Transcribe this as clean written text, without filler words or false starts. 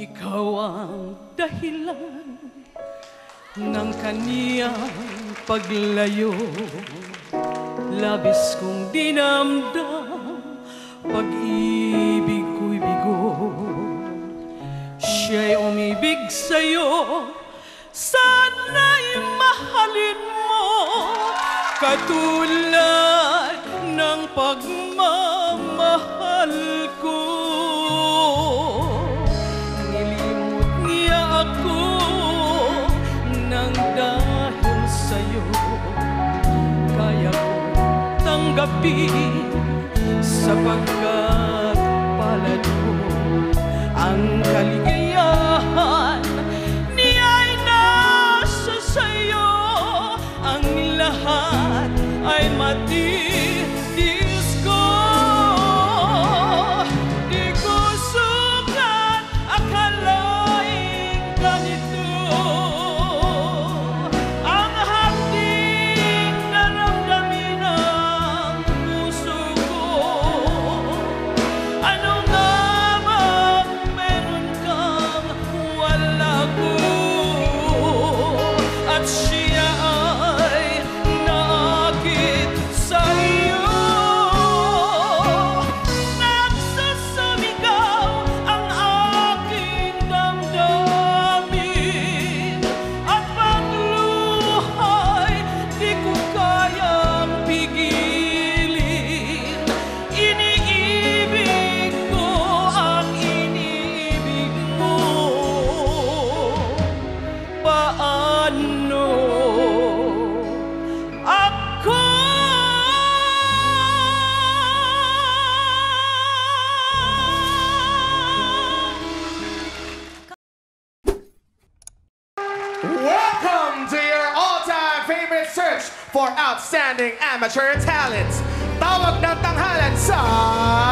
Ikaw ang dahilan ng kaniyang paglayo. Labis kong dinamdam, pag-ibig ko'y bigo. Siya'y umibig sa'yo, sana'y mahalin mo, katulad ng pagmamahal ko. Nilimot niya ako nang dahil sa'yo, kaya ko tanggapin sapagkat palad mo ang kaligayahan niya'y nasa sa'yo. Ang lahat ay matitis ko. Di ko sukat akalaing ganito ang hapding naramdamin ng puso ko. Ano nga bang meron kang wala ko? At siya ay naakit sa'yo. Nagsasamigaw ang aking damdamin, at pagluhay di ko kayang pigilin. Iniibig ko ang iniibig mo. Paano ako? Welcome to your all-time favorite search for outstanding amateur talents. Tawag ng tanghalan sa